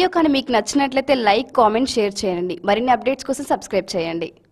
Video కానీ మీకు నచ్చినట్లయితే లైక్, కామెంట్, షేర్ చేయండి. మరిన్ని అప్డేట్స్ కోసం సబ్స్క్రైబ్ చేయండి.